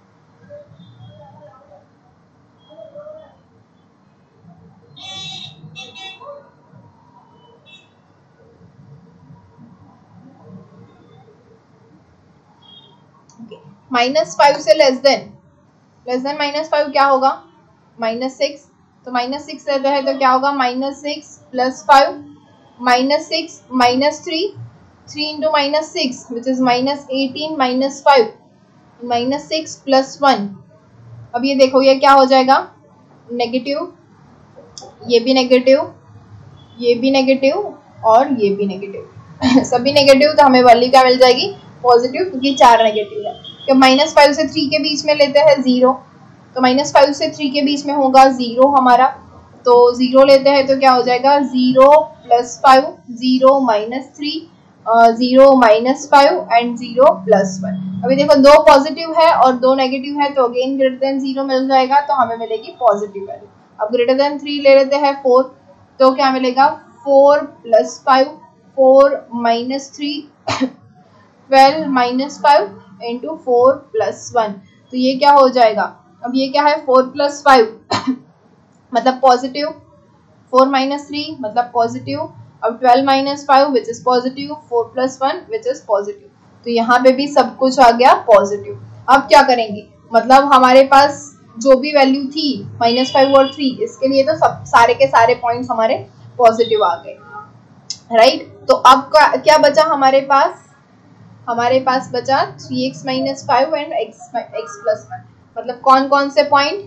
माइनस फाइव से less than, less than minus five क्या होगा, माइनस सिक्स। तो माइनस सिक्स रहता है तो क्या होगा, minus six plus five, minus six minus three, three into minus six which is minus eighteen, minus five, minus six plus one. अब ये देखो ये क्या हो जाएगा, नेगेटिव, ये भी नेगेटिव, ये भी नेगेटिव और ये भी नेगेटिव सभी नेगेटिव, तो हमें वैल्यू क्या मिल जाएगी, पॉजिटिव, क्योंकि चार नेगेटिव है। तो माइनस फाइव से थ्री के बीच में लेते हैं जीरो, तो माइनस फाइव से थ्री के बीच में होगा जीरो हमारा, तो जीरो लेते हैं तो क्या हो जाएगा, zero plus five, zero minus three, zero minus five and zero plus one. अभी देखो दो पॉजिटिव है और दो नेगेटिव है, तो अगेन ग्रेटर देन जीरो मिल जाएगा, तो हमें मिलेगी पॉजिटिव वैल्यू। अब ग्रेटर देन थ्री ले लेते हैं फोर, तो क्या मिलेगा, four plus five, four minus three, twelve minus five into four plus one, तो ये क्या हो जाएगा, अब ये क्या है, फोर प्लस फाइव मतलब पॉजिटिव, फोर माइनस थ्री मतलब पॉजिटिव, अब twelve minus five which is positive, four plus one which is positive, तो यहाँ पे भी सब कुछ आ गया पॉजिटिव। अब क्या करेंगे, मतलब हमारे पास जो भी वैल्यू थी माइनस फाइव और थ्री, इसके लिए तो सब सारे के सारे पॉइंट्स हमारे पॉजिटिव आ गए, राइट। तो अब क्या, क्या बचा हमारे पास, हमारे पास बचा three x minus five and x x plus one, मतलब कौन कौन से point,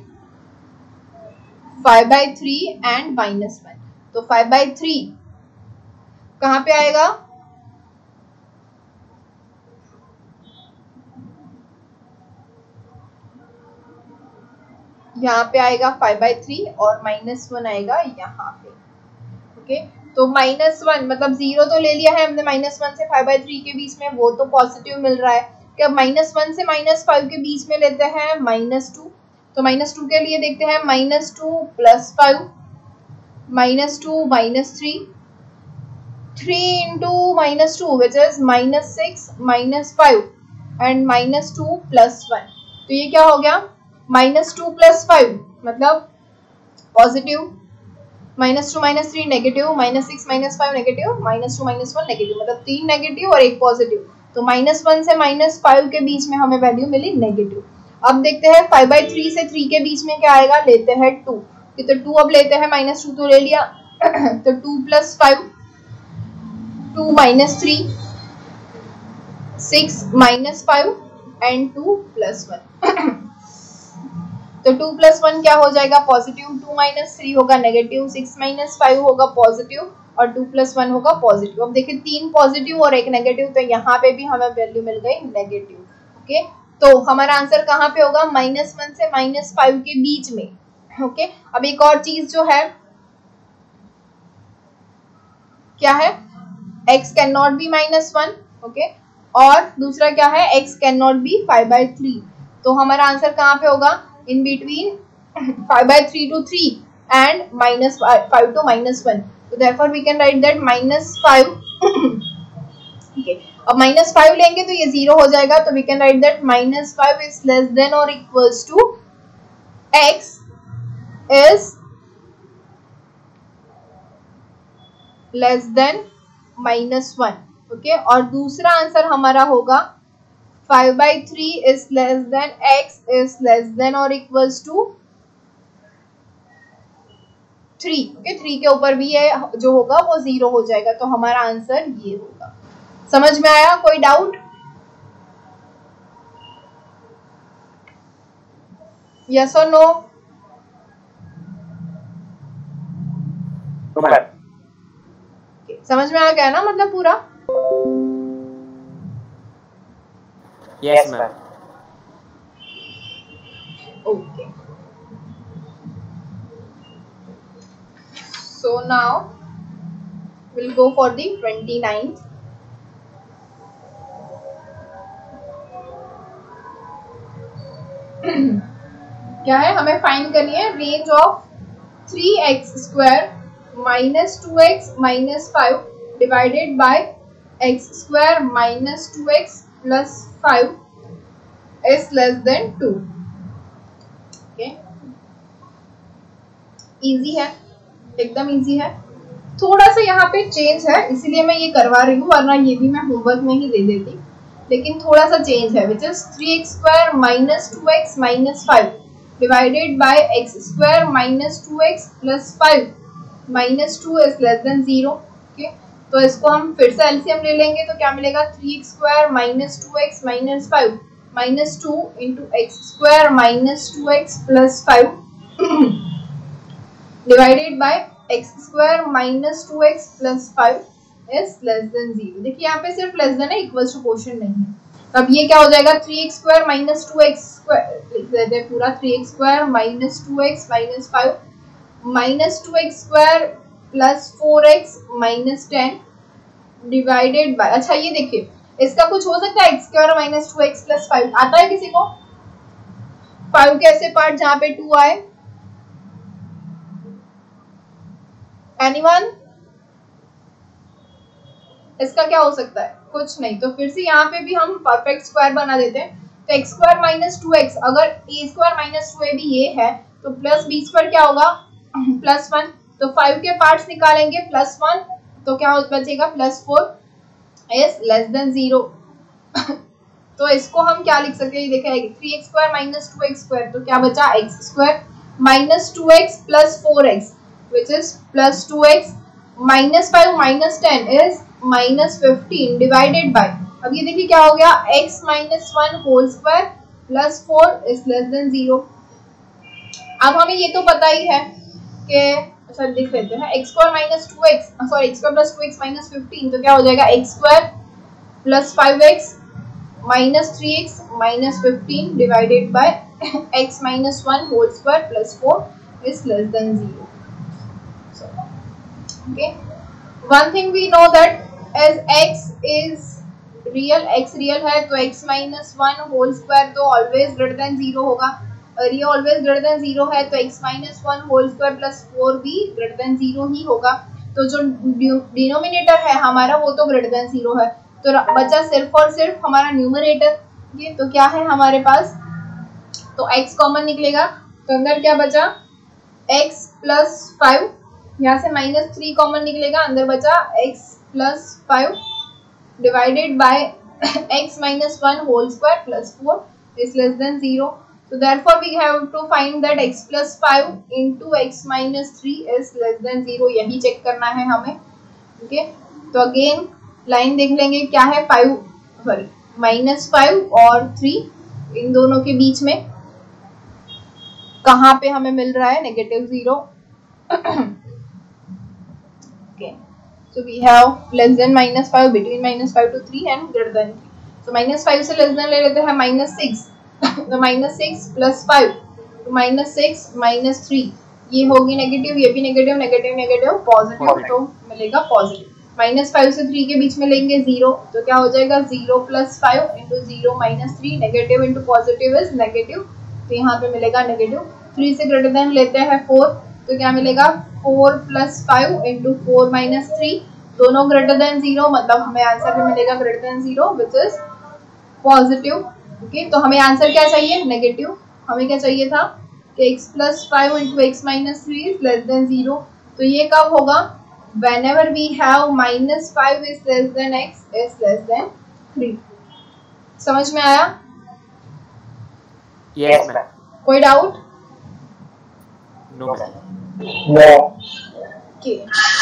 five by three and minus one. तो फाइव बाई थ्री कहाँ पे आएगा, यहाँ पे आएगा फाइव बाई थ्री और माइनस वन आएगा यहाँ पे, ओके। तो माइनस वन मतलब जीरो तो ले लिया है हमने माइनस वन से फाइव बाई थ्री के बीच में, वो तो पॉजिटिव मिल रहा है। क्या माइनस वन से माइनस फाइव के बीच में लेते हैं माइनस टू, तो माइनस टू के लिए देखते हैं minus two plus five, minus two minus three, three into minus two which is minus six, minus five and minus two plus one, तो ये क्या हो गया, माइनस टू प्लस फाइव मतलब positive, minus two minus three negative, minus six minus five negative, minus two minus one negative, मतलब तीन negative और एक पॉजिटिव। तो माइनस वन से माइनस फाइव के बीच में हमें वैल्यू मिली नेगेटिव। अब देखते हैं फाइव बाई थ्री से थ्री के बीच में क्या आएगा, लेते हैं टू, तो टू अब लेते हैं, माइनस टू तो ले लिया तो two plus five, two minus three, six minus five and two plus one तो टू प्लस वन क्या हो जाएगा, पॉजिटिव, टू माइनस थ्री होगा नेगेटिव, सिक्स माइनस फाइव होगा पॉजिटिव और टू प्लस वन होगा पॉजिटिव। अब देखिए तीन पॉजिटिव और एक नेगेटिव, तो यहाँ पे भी हमें वैल्यू मिल गई नेगेटिव, ओके। तो हमारा आंसर कहाँ पे होगा, माइनस वन से माइनस फाइव के बीच में, ओके। अब एक और चीज जो है क्या है, x can not be minus one, okay, और दूसरा क्या है, x can not be five by three. तो हमारा आंसर कहाँ पे होगा, in between five by three to three and minus five to minus one. So therefore we can write that minus five okay. अब minus five लेंगे तो ये zero हो जाएगा, तो we can write that minus five is less than or equals to x is less than minus one, okay. और दूसरा answer हमारा होगा five by three is less than x is less than or equals to three, okay. Three के ऊपर भी ये जो होगा वो जीरो हो जाएगा, तो हमारा आंसर ये होगा। समझ में आया, कोई डाउट, यस और नो? समझ में आ गया ना, मतलब पूरा? Yes, ma'am. Okay. So now we'll go for the twenty-ninth. क्या है, हमें फाइंड करनी है range of three x square minus two x minus five divided by x square minus two x plus five is less than two. Okay, easy है, एकदम easy है। थोड़ा सा यहाँ पे चेंज है इसीलिए मैं ये करवा रही हूँ, वरना ये भी मैं होमवर्क में ही दे देती, लेकिन थोड़ा सा चेंज है, which is three x square minus two x minus five divided by x square minus two x plus five minus two is less than zero. Okay, तो इसको हम फिर से एलसीएम ले लेंगे तो क्या मिलेगा, three x square minus two x minus five minus two into x square minus two x plus five divided by x square minus two x plus five is less than zero. देखिए यहाँ पे सिर्फ less than है, equals to quotient नहीं है। अब ये क्या हो जाएगा, three x square minus two x square लिख देते हैं पूरा, three x square minus two x minus five minus two x square plus four x minus ten divided by, अच्छा ये देखिए इसका कुछ हो सकता है, x square minus two x plus five आता है किसी को, फाइव के ऐसे पार्ट जहां पे टू आए, एनीवन? इसका क्या हो सकता है, कुछ नहीं। तो फिर से यहाँ पे भी हम परफेक्ट स्क्वायर बना देते हैं, तो x square minus two x, अगर a square minus two a भी ये है तो प्लस बी स्क्वायर क्या होगा, प्लस वन, तो फाइव के पार्ट्स निकालेंगे प्लस वन, तो क्या बचेगा plus four is less than zero. तो इसको हम क्या लिख सकते हैं, देखिए three x square minus two x square, तो क्या बचा x square minus two x plus four x which is plus two x minus five minus ten is minus fifteen divided by, अब ये देखिए क्या हो गया, x minus one whole square plus four is less than zero. अब हमें ये तो पता ही है कि, अच्छा लिख लेते हैं, x square minus two x sorry x square plus two x minus fifteen, तो क्या हो जाएगा x square plus five x minus three x minus fifteen divided by x minus one whole square plus four is less than zero. Okay, one thing we know that as x is real, x real है तो x minus one whole square तो always greater than zero होगा, और ये always greater than zero है तो x minus one whole square plus four भी greater than zero ही होगा। तो जो denominator है हमारा वो तो greater than zero है, तो बचा सिर्फ और सिर्फ हमारा न्यूमरेटर। ये तो क्या है हमारे पास, तो x कॉमन निकलेगा, तो अंदर क्या बचा x प्लस फाइव, यहाँ से माइनस थ्री कॉमन निकलेगा, अंदर बचा x plus five divided by x minus one whole square plus four is less than zero. So therefore we have to find that x plus five into x minus three is less than zero, यही check करना है हमें। Okay, तो again line देख लेंगे क्या है, five sorry minus five और थ्री, इन दोनों के बीच में कहाँ पे हमें मिल रहा है negative zero. Okay, so we have less than minus five, between minus five to three and greater than three. So minus five से less than ले लेते हैं minus six, तो minus six plus five, तो minus six minus three, ये होगी negative, ये भी नेगेटिव, नेगेटिव नेगेटिव पॉजिटिव, तो मिलेगा पॉजिटिव। माइनस फाइव से थ्री के बीच में लेंगे जीरो, तो क्या हो जाएगा zero plus five into zero minus three, negative into positive is negative, तो यहाँ पे मिलेगा नेगेटिव। थ्री से ग्रेटर देन लेते हैं फोर, तो क्या मिलेगा four plus five into four minus three, दोनों ग्रेटर देन जीरो, मतलब हमें आंसर भी मिलेगा greater than zero which is positive. Okay, तो हमें आंसर क्या चाहिए, नेगेटिव। हमें क्या चाहिए था कि x plus five into x minus three is less than zero, तो ये कब होगा, whenever we have minus five is less than x is less than three. समझ में आया? Yes ma'am. कोई doubt? No ma'am. No. Okay.